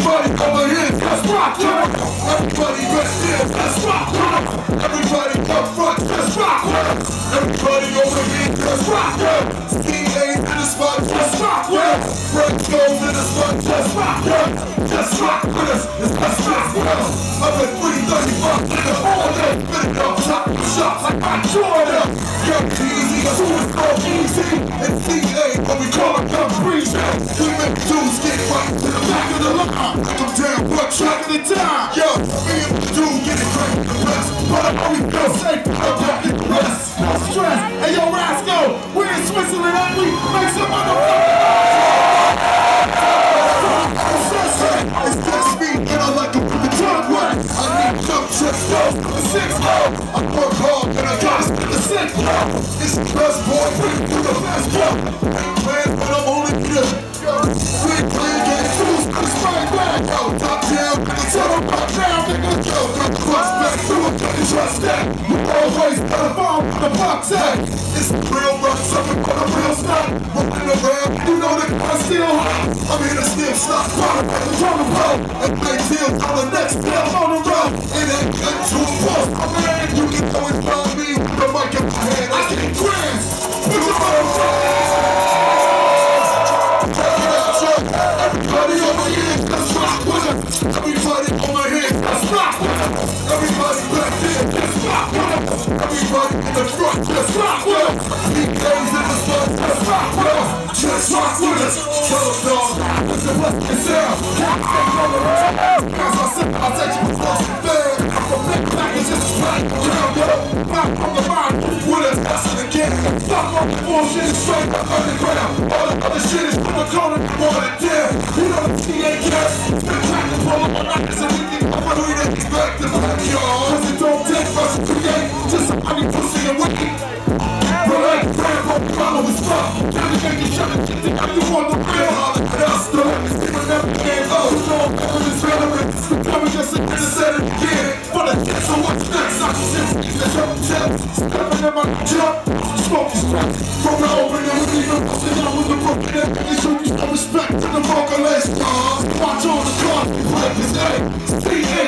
Everybody over here, just rock, everybody right there, just rock, everybody up front, just rock, everybody over here, just rock, C.A.'s in the spot, just rock, Frank goes in the spot, just rock with us, it's just rock with us. Up at 335, nigga, all day, spinning up top of the shots like my Jordan. Young Teezy, so it's so easy, and C.A. when we call him Young Breezy. We make dudes get right to the back of the line. Come down, one track at a time. Yo, me and the dude get it cranked the best, but I always feel safe, I'm back in the rest. No stress, hey yo, Rascal, we in Switzerland, and we make some it's just me, and I like to put the tongue wet. I need jump tricks, the 6 I work hard, and I gotta spit the 6 It's the best boy, bring it to the best boy. Ain't playing, but I'm only here. Sweet clean, get it loose, it's right back. Yo, top down, nigga, tell them top down, nigga. Yo, got the cross back, do it, can't trust that. You always gotta fall with the box at. It's the real rock, something for the real stuff. Running around, you know that I'm still hot. I'm here to still stop, bottom of the drum road. And play deals on the next deal on the road. It ain't good to a boss, my man. You can always find me with the mic in my hand. I get grams, put your everybody over here, just rock with us. Everybody over here, just rock with us. Everybody back there, just rock with us. Everybody in the front, just rock with us. DJs in the front, just rock with us. Just rock with us. Tell them, dog, what's the blessing sound? Can't take on the road. As I said, I'll take you across the bed. I'm a big package, just right around, yo. Back from the mind, with us, that's it again. Fuck off the bullshit, straight up underground. All the other shit is from the corner, you want it down. You know the TA cast, been tracking for all night, so we can come on, we didn't expect the backyard. Cause it don't take much to create, just somebody pushing and waiting. Relate, brand, what the problem is fuck. Gotta make you shut it, think you want the real. Holler at us, though, it's even never can. Oh, you know, I'm this relevant. We're coming just to set it again. For the kids, so what's next? I'm just the jump chips, stepping in my jump, smoking straps. From the opening, we even busting out with the broken end. They show you some respect to the vocalist. Watch all the cars, we play his name.